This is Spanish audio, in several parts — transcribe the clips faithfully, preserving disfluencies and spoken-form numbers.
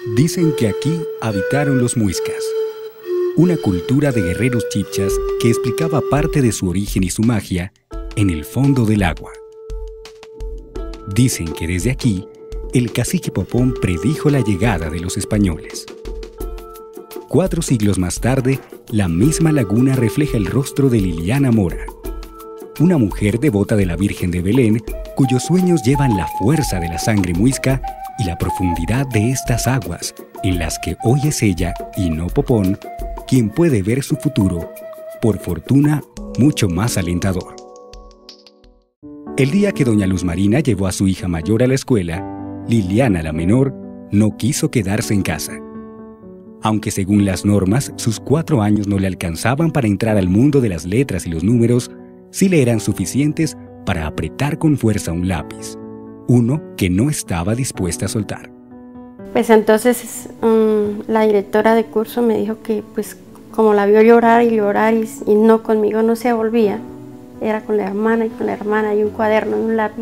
Dicen que aquí habitaron los muiscas, una cultura de guerreros chibchas que explicaba parte de su origen y su magia en el fondo del agua. Dicen que desde aquí, el cacique Popón predijo la llegada de los españoles. Cuatro siglos más tarde, la misma laguna refleja el rostro de Liliana Mora, una mujer devota de la Virgen de Belén, cuyos sueños llevan la fuerza de la sangre muisca y la profundidad de estas aguas, en las que hoy es ella, y no Popón, quien puede ver su futuro, por fortuna, mucho más alentador. El día que doña Luz Marina llevó a su hija mayor a la escuela, Liliana, la menor, no quiso quedarse en casa. Aunque según las normas, sus cuatro años no le alcanzaban para entrar al mundo de las letras y los números, sí le eran suficientes para apretar con fuerza un lápiz, uno que no estaba dispuesta a soltar. Pues entonces um, la directora de curso me dijo que pues como la vio llorar y llorar y, y no conmigo no se volvía, era con la hermana y con la hermana y un cuaderno y un lápiz.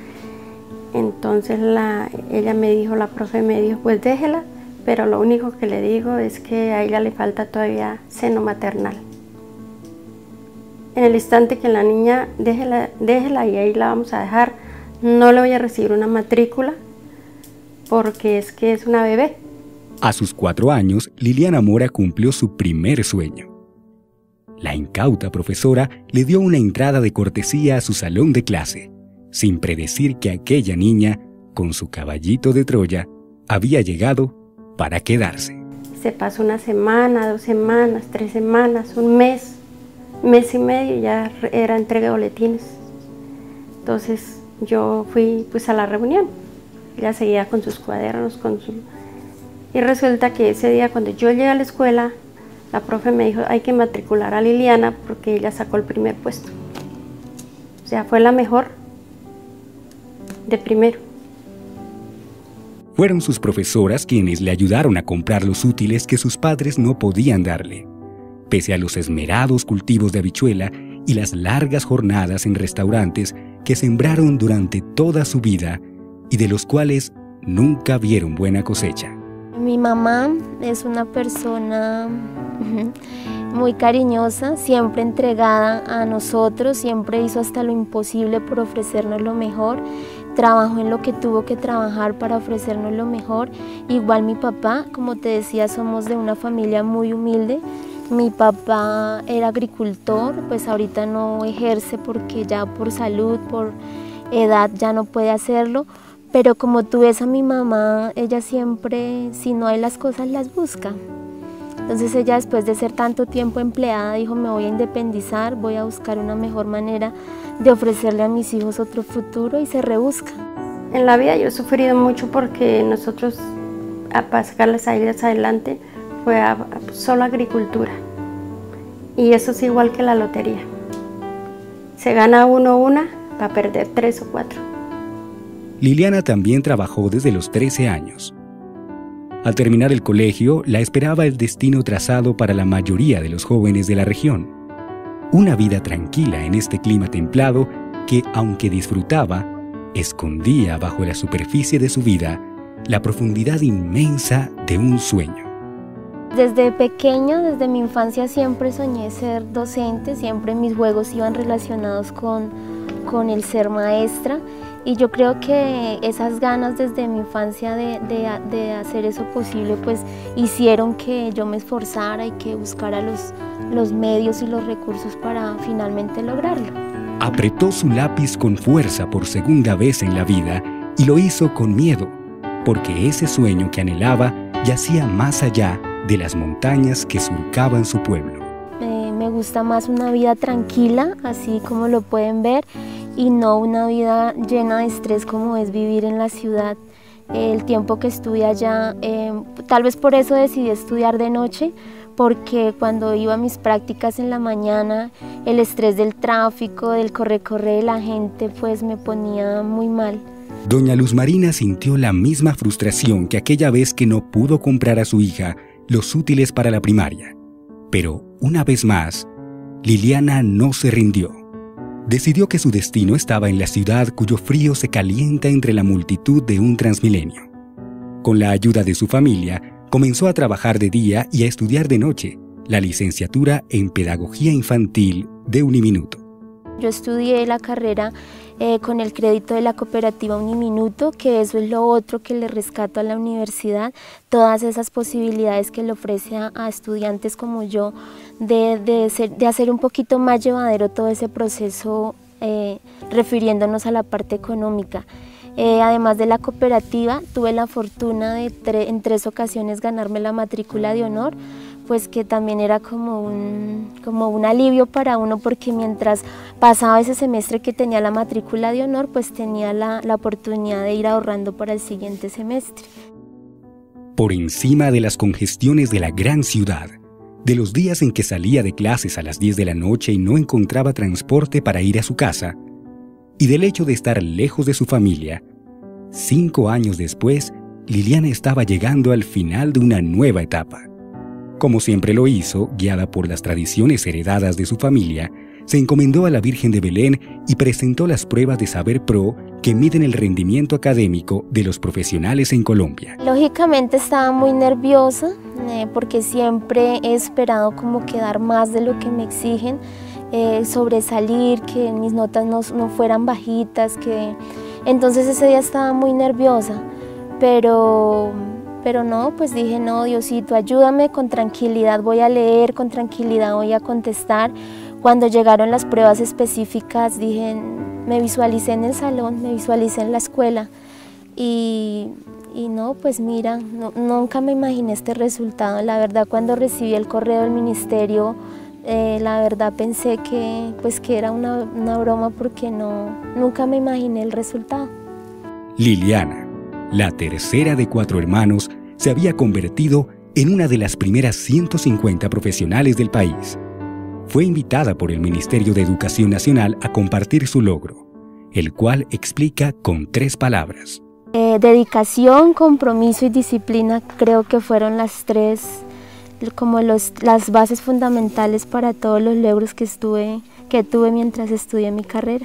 Entonces la, ella me dijo, la profe me dijo, pues déjela, pero lo único que le digo es que a ella le falta todavía seno maternal. En el instante que la niña, déjela, déjela y ahí la vamos a dejar, no le voy a recibir una matrícula porque es que es una bebé. A sus cuatro años, Liliana Mora cumplió su primer sueño. La incauta profesora le dio una entrada de cortesía a su salón de clase, sin predecir que aquella niña, con su caballito de Troya, había llegado para quedarse. Se pasó una semana, dos semanas, tres semanas, un mes, mes y medio, ya era entrega de boletines. Entonces yo fui pues a la reunión, ella seguía con sus cuadernos, con su... y resulta que ese día cuando yo llegué a la escuela, la profe me dijo, hay que matricular a Liliana porque ella sacó el primer puesto. O sea, fue la mejor de primero. Fueron sus profesoras quienes le ayudaron a comprar los útiles que sus padres no podían darle, pese a los esmerados cultivos de habichuela y las largas jornadas en restaurantes que sembraron durante toda su vida y de los cuales nunca vieron buena cosecha. Mi mamá es una persona muy cariñosa, siempre entregada a nosotros, siempre hizo hasta lo imposible por ofrecernos lo mejor, trabajó en lo que tuvo que trabajar para ofrecernos lo mejor. Igual mi papá, como te decía, somos de una familia muy humilde. Mi papá era agricultor, pues ahorita no ejerce porque ya por salud, por edad ya no puede hacerlo. Pero como tú ves a mi mamá, ella siempre, si no hay las cosas, las busca. Entonces ella, después de ser tanto tiempo empleada, dijo, me voy a independizar, voy a buscar una mejor manera de ofrecerle a mis hijos otro futuro, y se rebusca. En la vida yo he sufrido mucho porque nosotros, para sacarles a ellas adelante, fue a, a solo agricultura. Y eso es igual que la lotería. Se gana uno una para perder tres o cuatro. Liliana también trabajó desde los trece años. Al terminar el colegio, la esperaba el destino trazado para la mayoría de los jóvenes de la región. Una vida tranquila en este clima templado que, aunque disfrutaba, escondía bajo la superficie de su vida la profundidad inmensa de un sueño. Desde pequeña, desde mi infancia, siempre soñé ser docente, siempre mis juegos iban relacionados con, con el ser maestra. Y yo creo que esas ganas desde mi infancia de, de, de hacer eso posible, pues hicieron que yo me esforzara y que buscara los, los medios y los recursos para finalmente lograrlo. Apretó su lápiz con fuerza por segunda vez en la vida y lo hizo con miedo, porque ese sueño que anhelaba yacía más allá de las montañas que surcaban su pueblo. Eh, me gusta más una vida tranquila, así como lo pueden ver, y no una vida llena de estrés como es vivir en la ciudad. El tiempo que estuve allá, eh, tal vez por eso decidí estudiar de noche, porque cuando iba a mis prácticas en la mañana, el estrés del tráfico, del corre-corre de la gente, pues me ponía muy mal. Doña Luz Marina sintió la misma frustración que aquella vez que no pudo comprar a su hija los útiles para la primaria. Pero, una vez más, Liliana no se rindió. Decidió que su destino estaba en la ciudad cuyo frío se calienta entre la multitud de un Transmilenio. Con la ayuda de su familia, comenzó a trabajar de día y a estudiar de noche la licenciatura en Pedagogía Infantil de Uniminuto. Yo estudié la carrera eh, con el crédito de la cooperativa Uniminuto, que eso es lo otro que le rescato a la universidad, todas esas posibilidades que le ofrece a, a estudiantes como yo de, de, ser, de hacer un poquito más llevadero todo ese proceso, eh, refiriéndonos a la parte económica. Eh, además de la cooperativa, tuve la fortuna de tre en tres ocasiones ganarme la matrícula de honor, pues que también era como un, como un alivio para uno, porque mientras pasaba ese semestre que tenía la matrícula de honor, pues tenía la, la oportunidad de ir ahorrando para el siguiente semestre. Por encima de las congestiones de la gran ciudad, de los días en que salía de clases a las diez de la noche y no encontraba transporte para ir a su casa, y del hecho de estar lejos de su familia, cinco años después, Liliana estaba llegando al final de una nueva etapa. Como siempre lo hizo, guiada por las tradiciones heredadas de su familia, se encomendó a la Virgen de Belén y presentó las pruebas de Saber Pro que miden el rendimiento académico de los profesionales en Colombia. Lógicamente estaba muy nerviosa eh, porque siempre he esperado como quedar más de lo que me exigen, eh, sobresalir, que mis notas no, no fueran bajitas, que entonces ese día estaba muy nerviosa, pero... Pero no, pues dije, no, Diosito, ayúdame, con tranquilidad voy a leer, con tranquilidad voy a contestar. Cuando llegaron las pruebas específicas, dije, me visualicé en el salón, me visualicé en la escuela. Y, y no, pues mira, no, nunca me imaginé este resultado. La verdad, cuando recibí el correo del ministerio, eh, la verdad pensé que, pues, que era una, una broma, porque no, nunca me imaginé el resultado. Liliana, la tercera de cuatro hermanos, se había convertido en una de las primeras ciento cincuenta profesionales del país. Fue invitada por el Ministerio de Educación Nacional a compartir su logro, el cual explica con tres palabras. Eh, dedicación, compromiso y disciplina creo que fueron las tres, como los, las bases fundamentales para todos los logros que, estuve, que tuve mientras estudié mi carrera.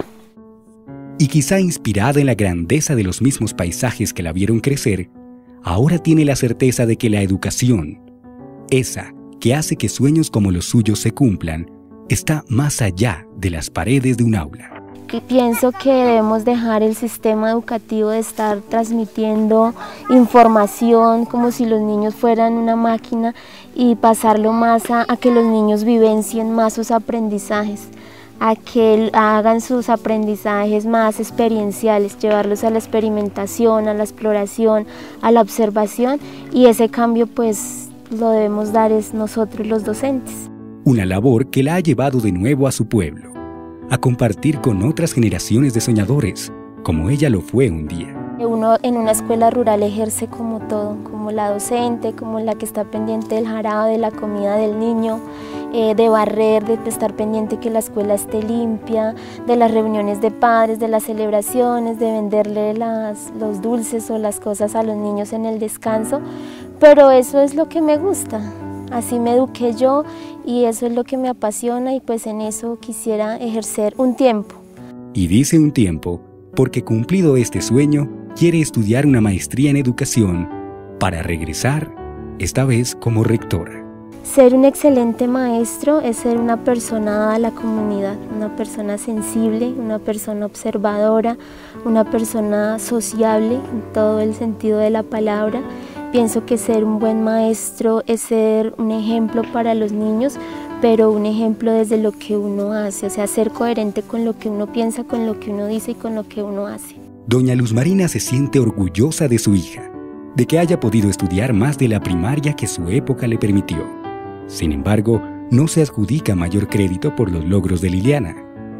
Y quizá inspirada en la grandeza de los mismos paisajes que la vieron crecer, ahora tiene la certeza de que la educación, esa que hace que sueños como los suyos se cumplan, está más allá de las paredes de un aula. Pienso que debemos dejar el sistema educativo de estar transmitiendo información como si los niños fueran una máquina y pasarlo más a, a que los niños vivencien más sus aprendizajes, a que hagan sus aprendizajes más experienciales, llevarlos a la experimentación, a la exploración, a la observación, y ese cambio pues lo debemos dar es nosotros los docentes. Una labor que la ha llevado de nuevo a su pueblo, a compartir con otras generaciones de soñadores, como ella lo fue un día. Uno en una escuela rural ejerce como todo, como la docente, como la que está pendiente del jarabe, de la comida del niño, eh, de barrer, de estar pendiente que la escuela esté limpia, de las reuniones de padres, de las celebraciones, de venderle las, los dulces o las cosas a los niños en el descanso, pero eso es lo que me gusta, así me eduqué yo y eso es lo que me apasiona y pues en eso quisiera ejercer un tiempo. Y dice un tiempo porque cumplido este sueño, quiere estudiar una maestría en educación para regresar, esta vez como rectora. Ser un excelente maestro es ser una persona dada a la comunidad, una persona sensible, una persona observadora, una persona sociable en todo el sentido de la palabra. Pienso que ser un buen maestro es ser un ejemplo para los niños, pero un ejemplo desde lo que uno hace, o sea, ser coherente con lo que uno piensa, con lo que uno dice y con lo que uno hace. Doña Luz Marina se siente orgullosa de su hija, de que haya podido estudiar más de la primaria que su época le permitió. Sin embargo, no se adjudica mayor crédito por los logros de Liliana.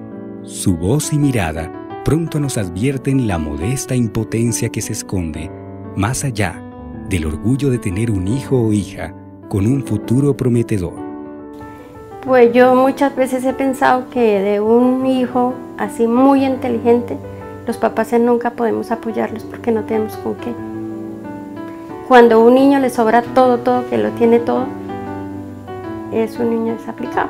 Su voz y mirada pronto nos advierten la modesta impotencia que se esconde más allá del orgullo de tener un hijo o hija con un futuro prometedor. Pues yo muchas veces he pensado que de un hijo así muy inteligente, los papás nunca podemos apoyarlos porque no tenemos con qué. Cuando a un niño le sobra todo, todo, que lo tiene todo, es un niño desaplicado.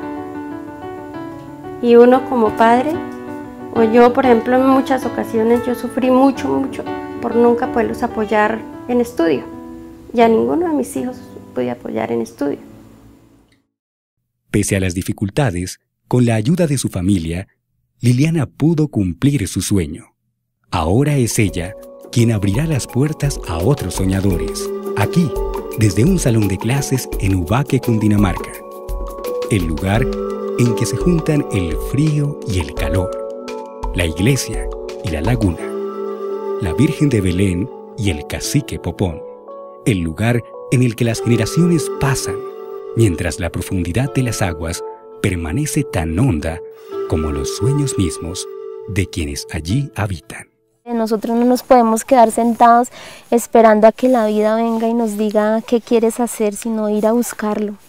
Y uno como padre, o yo por ejemplo en muchas ocasiones yo sufrí mucho, mucho por nunca poderlos apoyar en estudio. y a ninguno de mis hijos pude apoyar en estudio. Pese a las dificultades, con la ayuda de su familia, Liliana pudo cumplir su sueño. Ahora es ella quien abrirá las puertas a otros soñadores, aquí, desde un salón de clases en Ubaque, Cundinamarca, el lugar en que se juntan el frío y el calor, la iglesia y la laguna, la Virgen de Belén y el Cacique Popón, el lugar en el que las generaciones pasan, mientras la profundidad de las aguas permanece tan honda como los sueños mismos de quienes allí habitan. Nosotros no nos podemos quedar sentados esperando a que la vida venga y nos diga qué quieres hacer, sino ir a buscarlo.